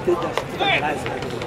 ってたじゃないですか。